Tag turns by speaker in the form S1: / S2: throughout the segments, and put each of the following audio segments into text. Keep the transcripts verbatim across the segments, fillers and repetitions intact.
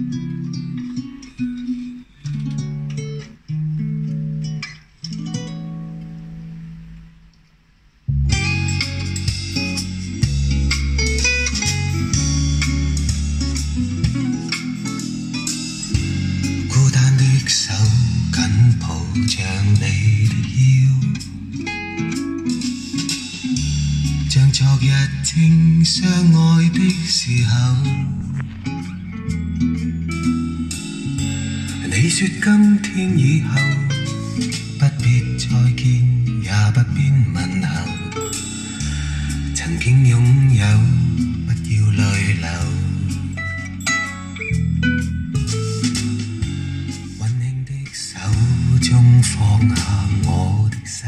S1: 手緊抱着你的腰，像昨日正相愛的時候。你說今天以後不必再見，也不必問候，曾經擁有不要淚流。中放下我的手，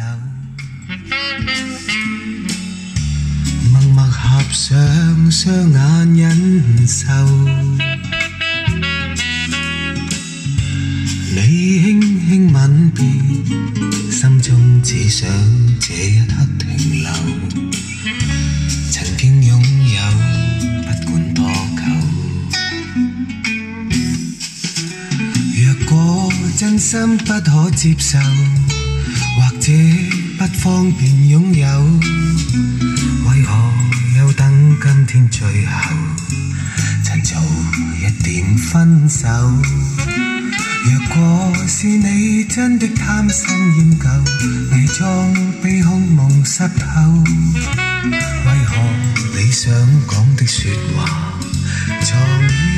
S1: 默默合上雙眼忍受。你輕輕吻別，心中只想這一刻停留。曾經擁有，不管多久。若果真心不可接受，或者不方便擁有，為何又等今天最後，趁早一點分手？若果是你真的貪新厭舊，偽裝被空夢濕透，為何你想講的說話藏